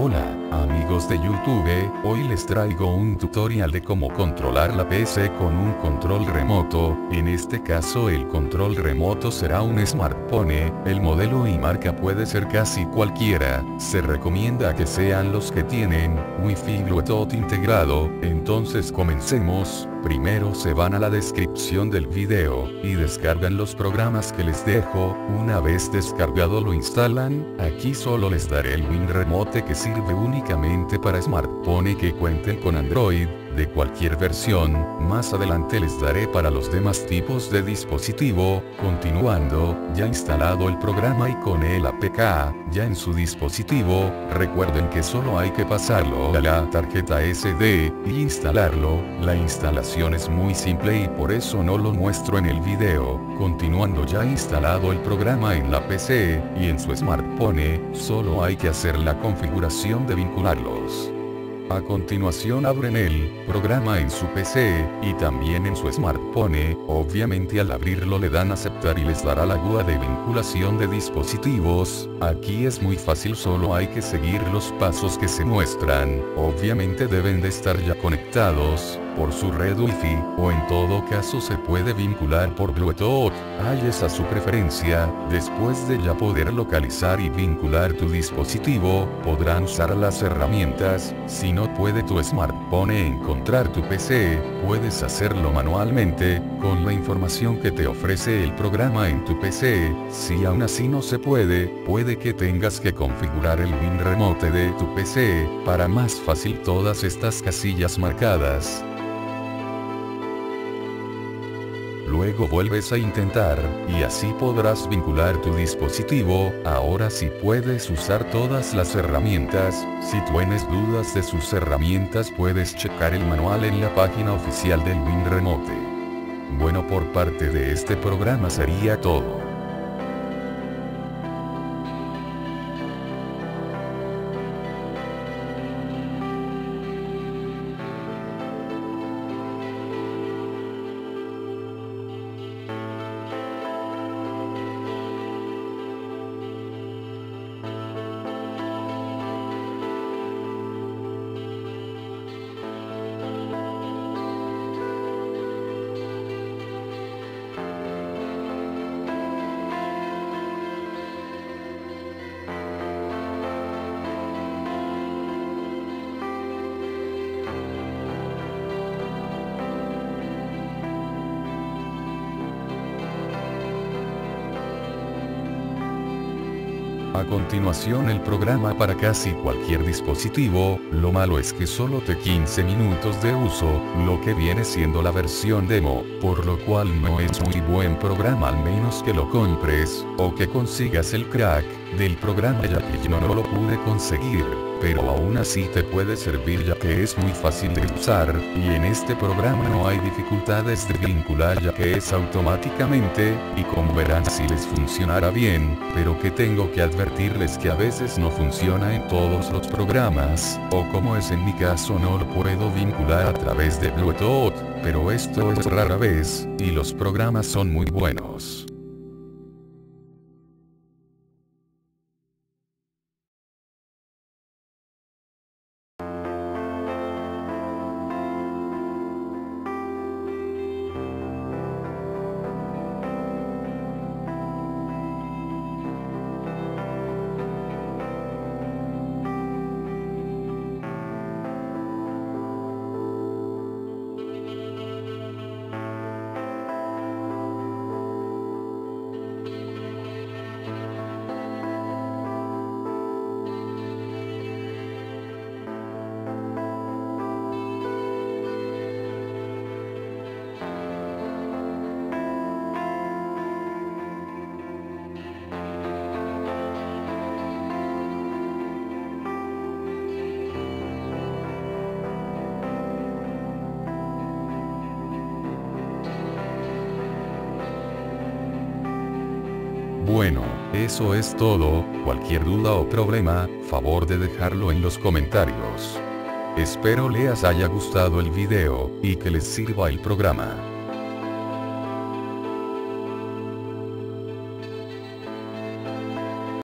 Hola, amigos de YouTube, hoy les traigo un tutorial de cómo controlar la PC con un control remoto. En este caso el control remoto será un smartphone, el modelo y marca puede ser casi cualquiera, se recomienda que sean los que tienen Wi-Fi Bluetooth integrado. Entonces comencemos. Primero se van a la descripción del video, y descargan los programas que les dejo. Una vez descargado lo instalan. Aquí solo les daré el WinRemote que sirve únicamente para smartphone que cuenten con Android, de cualquier versión. Más adelante les daré para los demás tipos de dispositivo. Continuando, ya instalado el programa y con el APK, ya en su dispositivo, recuerden que solo hay que pasarlo a la tarjeta SD, y instalarlo. La instalación es muy simple y por eso no lo muestro en el video. Continuando ya instalado el programa en la PC, y en su smartphone, solo hay que hacer la configuración de vincularlos. A continuación abren el programa en su PC, y también en su smartphone. Obviamente al abrirlo le dan aceptar y les dará la guía de vinculación de dispositivos. Aquí es muy fácil, solo hay que seguir los pasos que se muestran. Obviamente deben de estar ya conectados por su red Wi-Fi, o en todo caso se puede vincular por Bluetooth. Hay esa su preferencia. Después de ya poder localizar y vincular tu dispositivo, podrán usar las herramientas. Si no puede tu smartphone encontrar tu PC, puedes hacerlo manualmente, con la información que te ofrece el programa en tu PC. Si aún así no se puede, puede que tengas que configurar el WinRemote de tu PC, para más fácil todas estas casillas marcadas. Luego vuelves a intentar, y así podrás vincular tu dispositivo. Ahora sí puedes usar todas las herramientas. Si tienes dudas de sus herramientas puedes checar el manual en la página oficial del WinRemote. Bueno, por parte de este programa sería todo. A continuación el programa para casi cualquier dispositivo. Lo malo es que solo te 15 minutos de uso, lo que viene siendo la versión demo, por lo cual no es muy buen programa, al menos que lo compres, o que consigas el crack del programa, ya que yo no lo pude conseguir. Pero aún así te puede servir ya que es muy fácil de usar, y en este programa no hay dificultades de vincular ya que es automáticamente, y como verán si les funcionará bien, pero que tengo que advertirles que a veces no funciona en todos los programas, o como es en mi caso no lo puedo vincular a través de Bluetooth, pero esto es rara vez, y los programas son muy buenos. Bueno, eso es todo. Cualquier duda o problema, favor de dejarlo en los comentarios. Espero les haya gustado el video, y que les sirva el programa.